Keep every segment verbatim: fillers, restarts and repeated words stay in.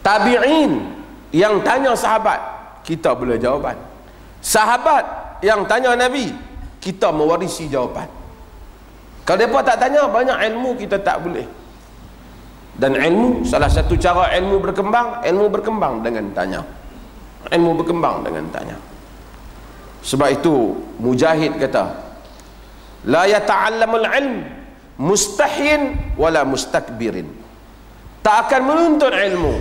Tabi'in yang tanya sahabat, kita boleh jawapan. Sahabat yang tanya Nabi, kita mewarisi jawapan. Kalau mereka tak tanya, banyak ilmu kita tak boleh. Dan ilmu, salah satu cara ilmu berkembang, ilmu berkembang dengan tanya. Ilmu berkembang dengan tanya. Sebab itu Mujahid kata, la yata'allamul ilm mustahyin wala mustakbirin. Tak akan menuntut ilmu.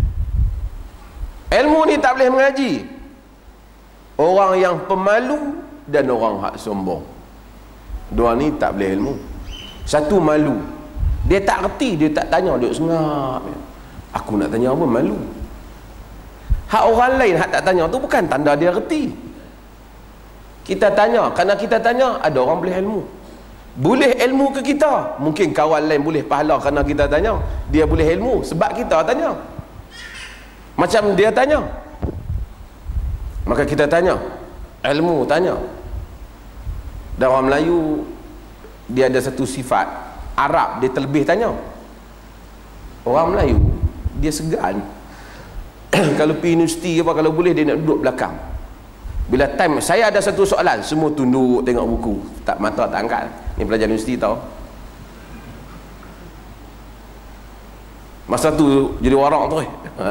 Ilmu ni tak boleh mengaji orang yang pemalu dan orang hak sombong. Dua ni tak boleh ilmu. Satu malu, dia tak reti, dia tak tanya, dia sengap. Aku nak tanya apa, malu. Hak orang lain hak tak tanya tu bukan tanda dia reti. Kita tanya, kerana kita tanya, ada orang boleh ilmu. Boleh ilmu ke kita? Mungkin kawan lain boleh pahala kerana kita tanya. Dia boleh ilmu sebab kita tanya. Macam dia tanya, maka kita tanya. Ilmu tanya. Dan orang Melayu, dia ada satu sifat. Arab, dia terlebih tanya. Orang Melayu, dia segan. Kalau pergi universiti apa, kalau boleh dia nak duduk belakang. Bila time, saya ada satu soalan, semua tunduk tengok buku, tak mata tak angkat. Ni pelajar universiti tahu. Masa tu jadi warak tu eh. Ha.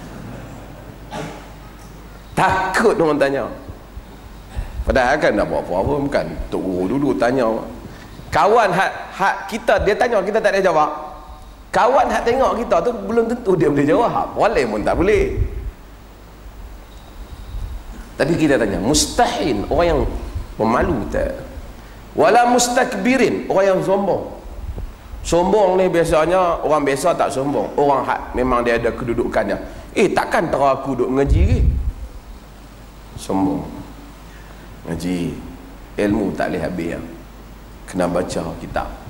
Takut orang tanya. Padahal kan dah buat apa-apa, bukan tok guru dulu tanya. Kawan hak hak kita dia tanya, kita tak ada jawab. Kawan hak tengok kita tu belum tentu dia boleh jawab. Walai pun tak boleh. Tadi kita tanya, mustahil, orang yang pemalu tak. Wala mustakbirin, orang yang sombong. Sombong ni biasanya orang biasa tak sombong. Orang hak memang dia ada kedudukannya. Eh, takkan tera aku duduk mengaji ke? Sombong. Ngaji ilmu tak boleh habis ya. Kena baca kitab.